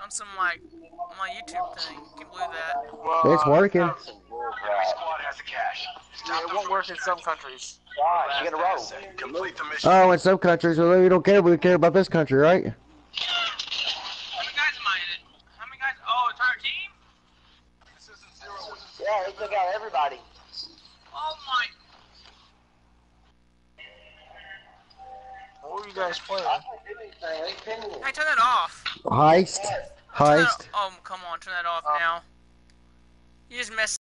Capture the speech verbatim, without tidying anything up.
on some like on my YouTube thing. Can you believe that? Well, It's working. Every squad has the cash. Yeah, it won't work in some countries. Why? You gotta roll. Complete the mission. Oh, in some countries, well, we don't care. We care about this country, right? How many guys am I in it? How many guys? Oh, entire team? This isn't zero. Yeah, they took out everybody. Oh my! What were you guys playing? Hey, turn that off. Heist. Turn that- Heist. oh, come on, turn that off Oh. now. You just messed